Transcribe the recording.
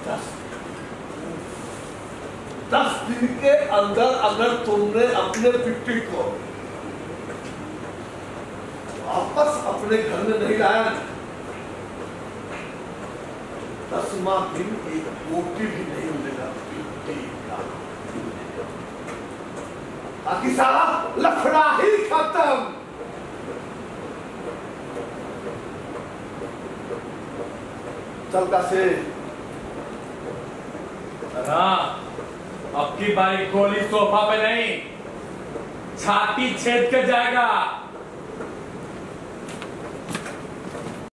10 दिन के अंदर अगर तुमने अपने पिट्टी को वापस अपने घर में नहीं लाया, 10वां दिन एक रोटी भी नहीं मिलेगा पिट्टी का, बाकी सारा लफड़ा ही खत्म। चलता से अब की बारी गोली सोफा पे नहीं, छाती छेद कर जाएगा।